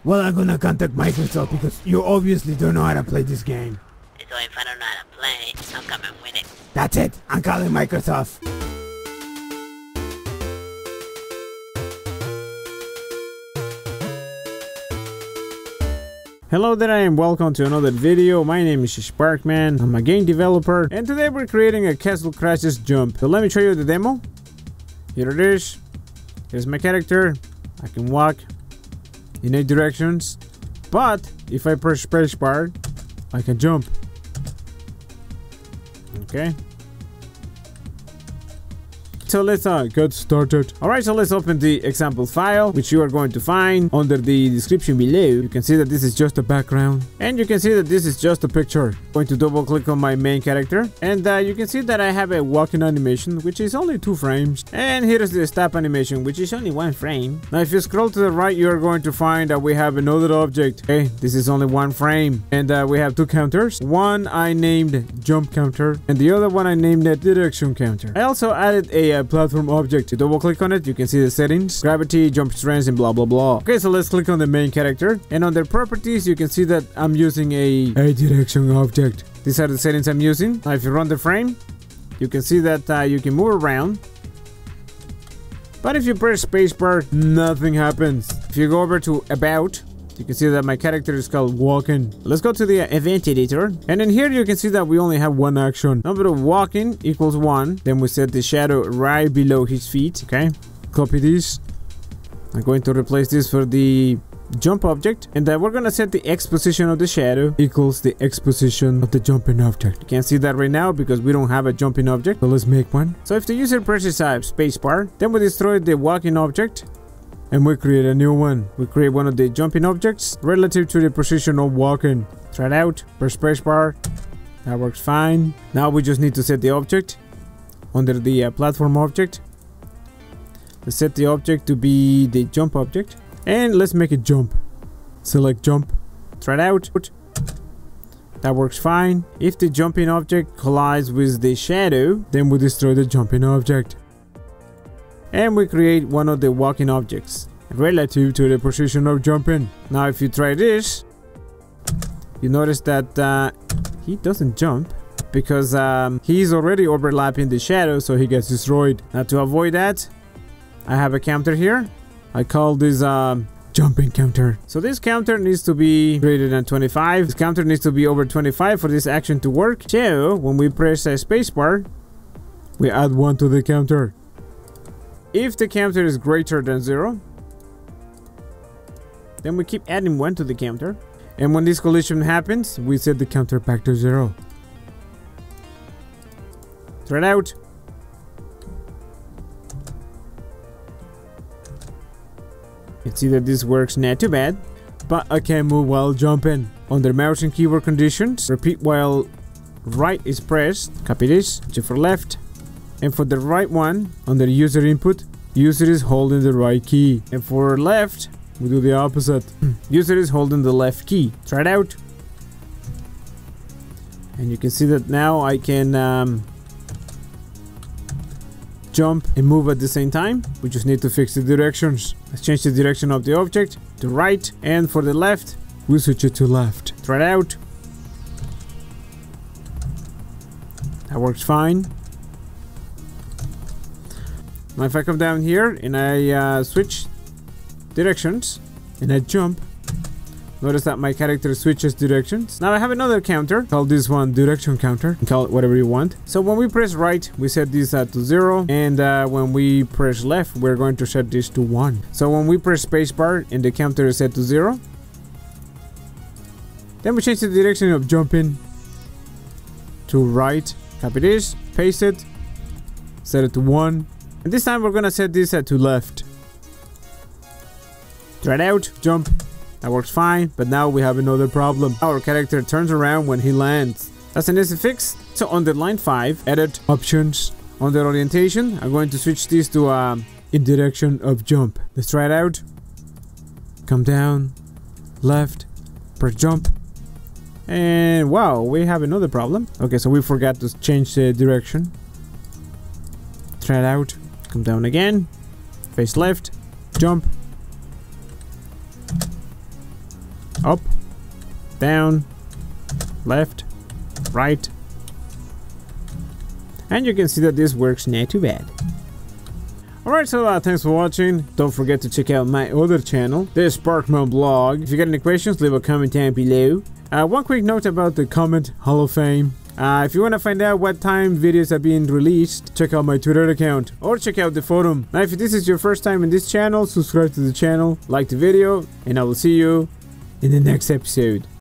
Well, I'm gonna contact Microsoft because you obviously don't know how to play this game. So if I don't know how to play, I'll come and win it. That's it. I'm calling Microsoft. Hello there and welcome to another video. My name is Sparkman. I'm a game developer and today we're creating a Castle Crashers jump. So let me show you the demo. Here it is. Here's my character. I can walk in 8 directions, but if I press spacebar, I can jump. Okay. So let's get started. Alright, so let's open the example file, which you are going to find under the description below. You can see that this is just a background, and you can see that this is just a picture. I'm going to double click on my main character, and you can see that I have a walking animation, which is only 2 frames. And here is the stop animation, which is only 1 frame. Now if you scroll to the right, you are going to find that we have another object. Okay, this is only 1 frame, and we have 2 counters. One I named jump counter, and the other one I named direction counter. I also added a platform object. To double click on it, you can see the settings, gravity, jump strength, and blah blah blah. Okay, so let's click on the main character, and under properties you can see that I'm using a direction object. These are the settings I'm using. Now if you run the frame, you can see that you can move around, but if you press spacebar, nothing happens. If you go over to about, you can see that my character is called walking. Let's go to the event editor, and in here you can see that we only have 1 action. Number of walking equals 1. Then we set the shadow right below his feet. Okay, copy this. I'm going to replace this for the jump object, and we're gonna set the X position of the shadow equals the X position of the jumping object. You can't see that right now because we don't have a jumping object, so let's make one. So if the user presses spacebar, then we destroy the walking object and we create a new one. We create one of the jumping objects relative to the position of walking. Try it out, press spacebar. That works fine. Now we just need to set the object under the platform object. Let's set the object to be the jump object, and let's make it jump. Select jump. Try it out. That works fine. If the jumping object collides with the shadow, then we destroy the jumping object. And we create one of the walking objects relative to the position of jumping. Now if you try this, you notice that he doesn't jump because he's already overlapping the shadow, so he gets destroyed. Now to avoid that, I have a counter here. I call this jumping counter. So this counter needs to be greater than 25. This counter needs to be over 25 for this action to work. So when we press a spacebar, we add 1 to the counter. If the counter is greater than 0, then we keep adding 1 to the counter. And when this collision happens, we set the counter back to 0. Try it out. You can see that this works not too bad, but I can move while jumping. Under mouse and keyboard conditions, repeat while right is pressed. Copy this, shift for left. And for the right one, under user input, user is holding the right key. And for left, we do the opposite. User is holding the left key. Try it out. And you can see that now I can jump and move at the same time. We just need to fix the directions. Let's change the direction of the object to right. And for the left, we switch it to left. Try it out. That works fine. Now if I come down here and I switch directions and I jump, notice that my character switches directions. Now I have another counter, call this one direction counter, call it whatever you want. So when we press right, we set this to 0, and when we press left, we're going to set this to 1. So when we press spacebar and the counter is set to 0, then we change the direction of jumping to right. Copy this, paste it, set it to 1. And this time we're gonna set this to left. Try it out, jump. That works fine, but now we have another problem. Our character turns around when he lands. That's an easy fix. So under line 5, edit options. Under orientation, I'm going to switch this to in direction of jump. Let's try it out. Come down, left, press jump. And wow, we have another problem. Okay, so we forgot to change the direction. Try it out. Come down again, face left, jump. Up, down, left, right. And you can see that this works not too bad. Alright, so thanks for watching. Don't forget to check out my other channel, the Sparkman blog. If you got any questions, leave a comment down below. One quick note about the Comment Hall of Fame. If you want to find out what time videos are being released, check out my Twitter account or check out the forum. Now, if this is your first time in this channel, subscribe to the channel, like the video, and I will see you in the next episode.